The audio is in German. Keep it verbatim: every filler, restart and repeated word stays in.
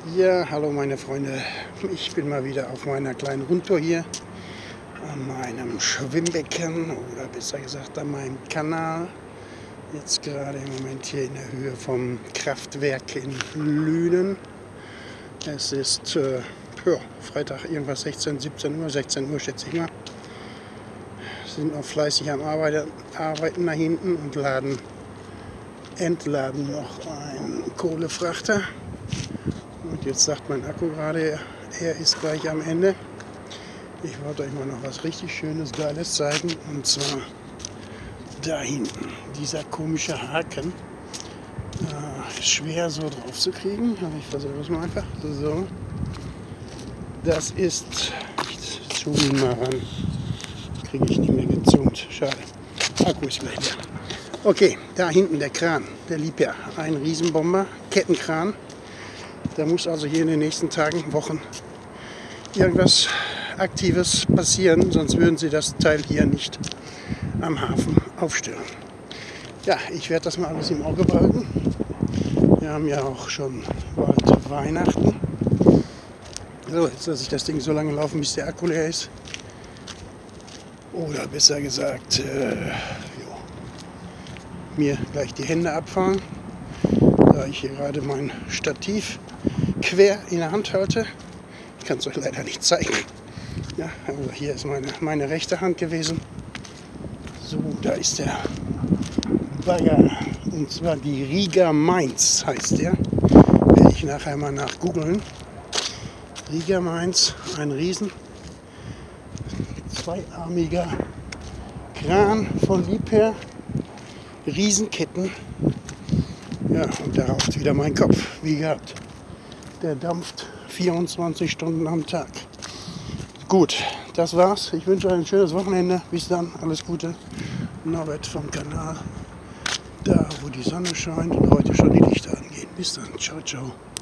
Ja, hallo meine Freunde. Ich bin mal wieder auf meiner kleinen Rundtour hier an meinem Schwimmbecken oder besser gesagt an meinem Kanal. Jetzt gerade im Moment hier in der Höhe vom Kraftwerk in Lünen. Es ist äh, ja, Freitag irgendwas sechzehn, siebzehn Uhr, sechzehn Uhr schätze ich mal. Sind noch fleißig am Arbeiten, Arbeiten da hinten und laden, entladen noch einen Kohlefrachter. Und jetzt sagt mein Akku gerade, er ist gleich am Ende. Ich wollte euch mal noch was richtig Schönes, Geiles zeigen. Und zwar da hinten, dieser komische Haken. Äh, schwer so drauf zu kriegen. Aber ich versuche es mal einfach. So. Das ist, ich zoome ihn mal ran. Kriege ich nicht mehr gezoomt. Schade. Akku ist gleich leer. Okay, da hinten der Kran, der Liebherr. Ein Riesenbomber, Kettenkran. Da muss also hier in den nächsten Tagen, Wochen irgendwas Aktives passieren, sonst würden sie das Teil hier nicht am Hafen aufstellen. Ja, ich werde das mal alles im Auge behalten. Wir haben ja auch schon bald Weihnachten. So, jetzt lasse ich das Ding so lange laufen, bis der Akku leer ist. Oder besser gesagt, äh, jo, mir gleich die Hände abfahren, da ich hier gerade mein Stativ quer in der Hand halte. Ich kann es euch leider nicht zeigen. Ja, also hier ist meine, meine rechte Hand gewesen. So, da ist der Bagger. Und zwar die Riga Mainz heißt der. Werde ich nachher mal nachgoogeln. Riga Mainz, ein riesen zweiarmiger Kran von Liebherr. Riesenketten. Ja, und da raucht wieder mein Kopf, wie gehabt. Der dampft vierundzwanzig Stunden am Tag. Gut, das war's. Ich wünsche euch ein schönes Wochenende. Bis dann, alles Gute. Norbert vom Kanal. Da, wo die Sonne scheint und heute schon die Lichter angehen. Bis dann, ciao, ciao.